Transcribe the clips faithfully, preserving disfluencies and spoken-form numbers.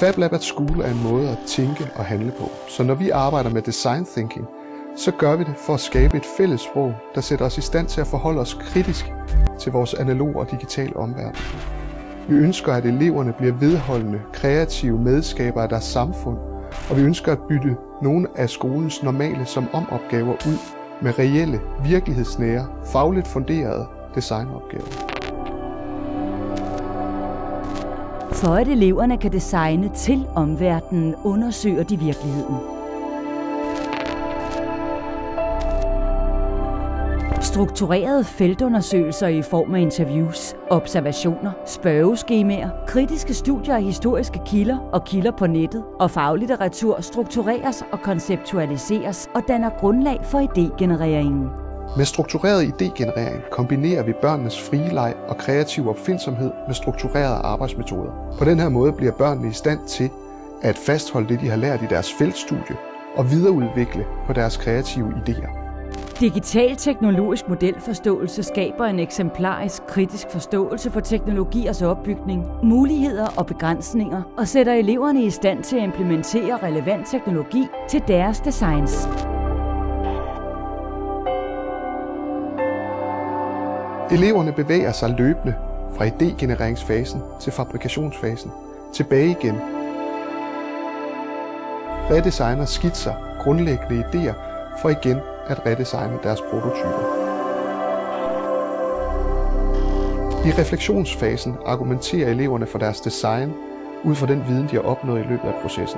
FabLab at School er en måde at tænke og handle på, så når vi arbejder med design thinking, så gør vi det for at skabe et fælles sprog, der sætter os i stand til at forholde os kritisk til vores analoge og digitale omverden. Vi ønsker, at eleverne bliver vedholdende, kreative medskabere af deres samfund, og vi ønsker at bytte nogle af skolens normale som om-opgaver ud med reelle, virkelighedsnære, fagligt funderede designopgaver. For at eleverne kan designe til omverdenen, undersøger de virkeligheden. Strukturerede feltundersøgelser i form af interviews, observationer, spørgeskemaer, kritiske studier af historiske kilder og kilder på nettet og faglitteratur struktureres og konceptualiseres og danner grundlag for idégenereringen. Med struktureret idégenerering kombinerer vi børnenes frie leg og kreativ opfindsomhed med strukturerede arbejdsmetoder. På den her måde bliver børnene i stand til at fastholde det, de har lært i deres feltstudie og videreudvikle på deres kreative idéer. Digital teknologisk modelforståelse skaber en eksemplarisk kritisk forståelse for teknologiers opbygning, muligheder og begrænsninger og sætter eleverne i stand til at implementere relevant teknologi til deres designs. Eleverne bevæger sig løbende fra idégenereringsfasen til fabrikationsfasen, tilbage igen. Redesigner skitser grundlæggende idéer for igen at redesigne deres prototyper. I refleksionsfasen argumenterer eleverne for deres design ud fra den viden, de har opnået i løbet af processen.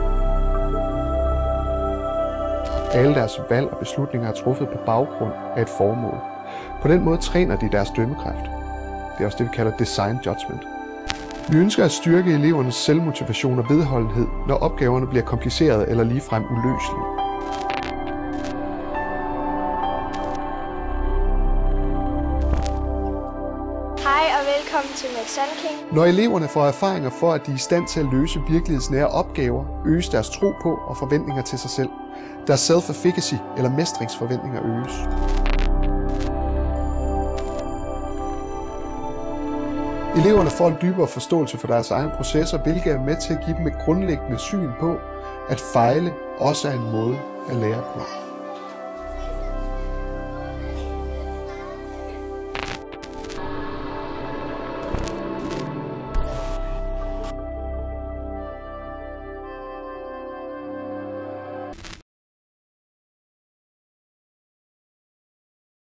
Alle deres valg og beslutninger er truffet på baggrund af et formål. På den måde træner de deres dømmekraft. Det er også det, vi kalder design judgment. Vi ønsker at styrke elevernes selvmotivation og vedholdenhed, når opgaverne bliver komplicerede eller ligefrem uløselige. Hej og velkommen til Max Sandking. Når eleverne får erfaringer for, at de er i stand til at løse virkelighedsnære opgaver, øges deres tro på og forventninger til sig selv. Deres self-efficacy eller mestringsforventninger øges. Eleverne får en dybere forståelse for deres egne processer, hvilket er med til at give dem et grundlæggende syn på, at fejle også er en måde at lære på.